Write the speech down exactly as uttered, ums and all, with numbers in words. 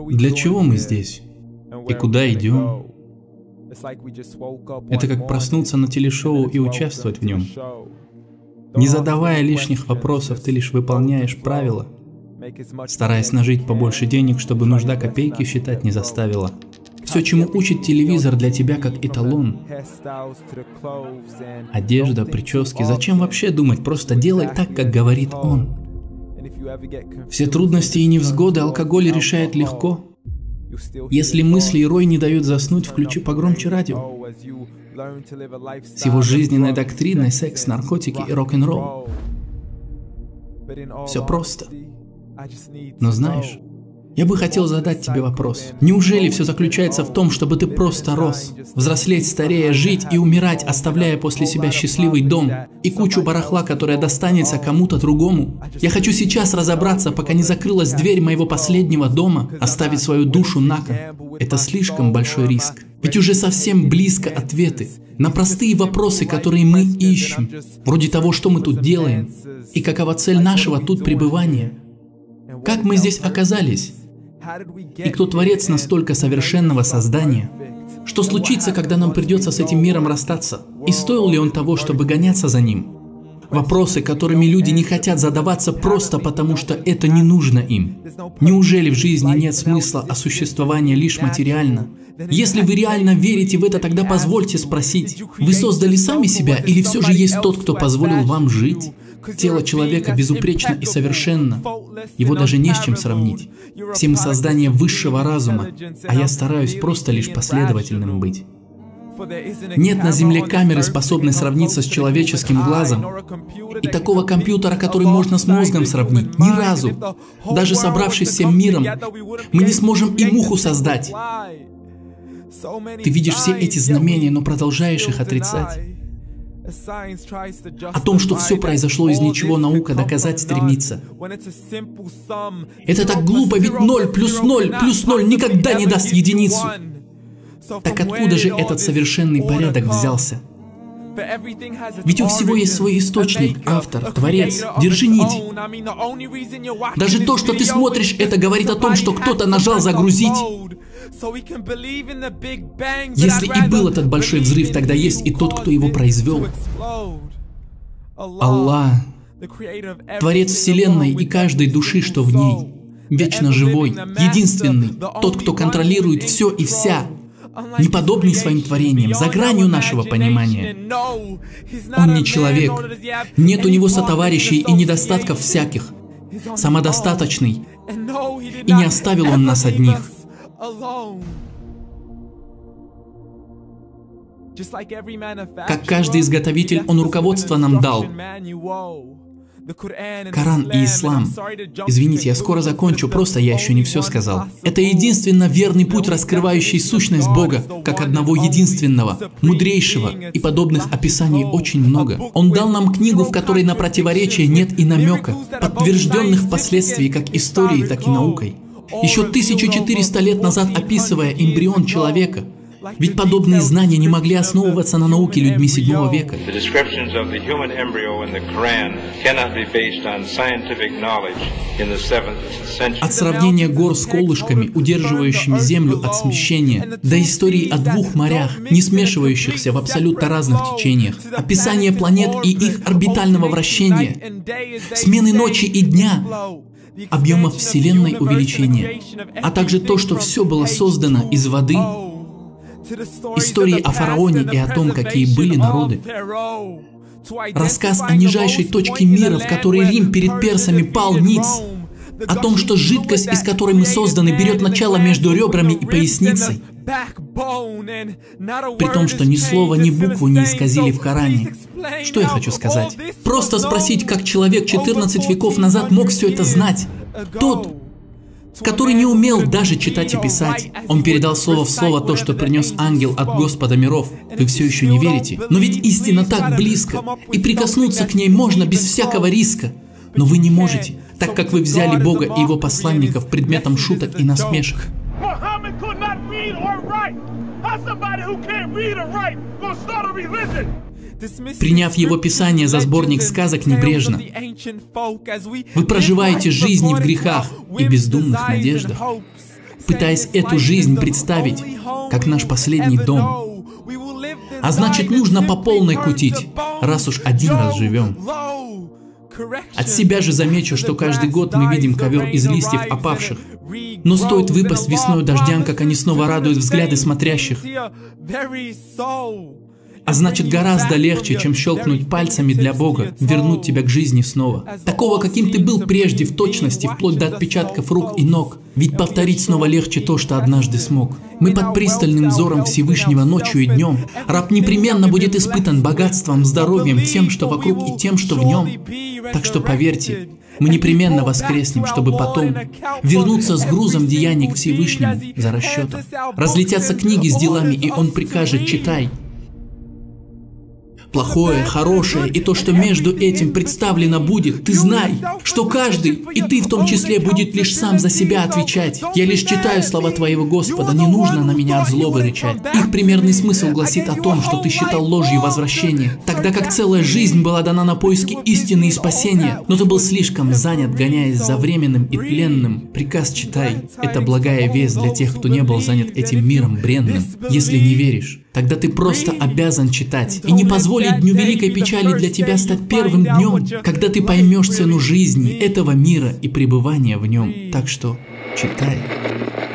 Для чего мы здесь? И куда идем? Это как проснуться на телешоу и участвовать в нем. Не задавая лишних вопросов, ты лишь выполняешь правила, стараясь нажить побольше денег, чтобы нужда копейки считать не заставила. Все, чему учит телевизор, для тебя как эталон. Одежда, прически. Зачем вообще думать? Просто делай так, как говорит он. Все трудности и невзгоды алкоголь решает легко. Если мысли и рой не дают заснуть, включи погромче радио. С его жизненной доктриной секс, наркотики и рок-н-ролл. Все просто. Но знаешь, я бы хотел задать тебе вопрос. Неужели все заключается в том, чтобы ты просто рос, взрослеть, старея, жить и умирать, оставляя после себя счастливый дом и кучу барахла, которая достанется кому-то другому? Я хочу сейчас разобраться, пока не закрылась дверь моего последнего дома, оставить свою душу на кон. Это слишком большой риск. Ведь уже совсем близко ответы на простые вопросы, которые мы ищем, вроде того, что мы тут делаем и какова цель нашего тут пребывания. Как мы здесь оказались? И кто творец настолько совершенного создания? Что случится, когда нам придется с этим миром расстаться? И стоил ли он того, чтобы гоняться за ним? Вопросы, которыми люди не хотят задаваться просто потому, что это не нужно им. Неужели в жизни нет смысла, а существование лишь материально? Если вы реально верите в это, тогда позвольте спросить, вы создали сами себя или все же есть тот, кто позволил вам жить? Тело человека безупречно и совершенно. Его даже не с чем сравнить. Все мы создания высшего разума, а я стараюсь просто лишь последовательным быть. Нет на Земле камеры, способной сравниться с человеческим глазом, и такого компьютера, который можно с мозгом сравнить. Ни разу. Даже собравшись всем миром, мы не сможем и муху создать. Ты видишь все эти знамения, но продолжаешь их отрицать. О том, что все произошло из ничего, наука доказать стремится. Это так глупо, ведь ноль плюс ноль плюс ноль никогда не даст единицу. Так откуда же этот совершенный порядок взялся? Ведь у всего есть свой источник, автор, творец. Держи нить. Даже то, что ты смотришь, это говорит о том, что кто-то нажал загрузить. Если и был этот большой взрыв, тогда есть и тот, кто его произвел. Аллах, Творец Вселенной и каждой души, что в ней. Вечно живой, единственный, тот, кто контролирует все и вся. Неподобный своим творениям, за гранью нашего понимания. Он не человек, нет у него сотоварищей и недостатков всяких. Самодостаточный, и не оставил он нас одних. Как каждый изготовитель, он руководство нам дал. Коран и Ислам. Извините, я скоро закончу, просто я еще не все сказал. Это единственно верный путь, раскрывающий сущность Бога, как одного единственного, мудрейшего, и подобных описаний очень много. Он дал нам книгу, в которой на противоречие нет и намека, подтвержденных впоследствии как историей, так и наукой. Еще тысячу четыреста лет назад описывая эмбрион человека. Ведь подобные знания не могли основываться на науке людьми седьмого века. От сравнения гор с колышками, удерживающими землю от смещения, до истории о двух морях, не смешивающихся в абсолютно разных течениях, описание планет и их орбитального вращения, смены ночи и дня, объемов Вселенной увеличения, а также то, что все было создано из воды, истории о фараоне и о том, какие были народы. Рассказ о нижайшей точке мира, в которой Рим перед персами пал ниц. О том, что жидкость, из которой мы созданы, берет начало между ребрами и поясницей. При том, что ни слова, ни букву не исказили в Коране. Что я хочу сказать? Просто спросить, как человек четырнадцать веков назад мог все это знать. Тот, который не умел даже читать и писать. Он передал слово в слово то, что принес ангел от Господа миров. Вы все еще не верите? Но ведь истина так близко, и прикоснуться к ней можно без всякого риска. Но вы не можете, так как вы взяли Бога и Его посланников предметом шуток и насмешек. Приняв его писание за сборник сказок небрежно, вы проживаете жизни в грехах и бездумных надеждах. пытаясь эту жизнь представить как наш последний дом. А значит, нужно по полной кутить, раз уж один раз живем. От себя же замечу, что каждый год мы видим ковер из листьев опавших. Но стоит выпасть весной дождям, как они снова радуют взгляды смотрящих. А значит, гораздо легче, чем щелкнуть пальцами для Бога, вернуть тебя к жизни снова. Такого, каким ты был прежде, в точности, вплоть до отпечатков рук и ног. Ведь повторить снова легче то, что однажды смог. Мы под пристальным взором Всевышнего ночью и днем. Раб непременно будет испытан богатством, здоровьем, тем, что вокруг, и тем, что в нем. Так что поверьте, мы непременно воскреснем, чтобы потом вернуться с грузом деяний к Всевышнему за расчетом. Разлетятся книги с делами, и Он прикажет: читай. Плохое, хорошее и то, что между этим представлено будет, ты знай, что каждый, и ты в том числе, будет лишь сам за себя отвечать. Я лишь читаю слова Твоего Господа, не нужно на меня от злобы рычать. Их примерный смысл гласит о том, что ты считал ложью возвращение, тогда как целая жизнь была дана на поиски истины и спасения, но ты был слишком занят, гоняясь за временным и тленным. Приказ читай. Это благая весть для тех, кто не был занят этим миром бренным. Если не веришь, тогда ты просто обязан читать. И не позволить дню великой печали для тебя стать первым днем, когда ты поймешь цену жизни, этого мира и пребывания в нем. Так что читай.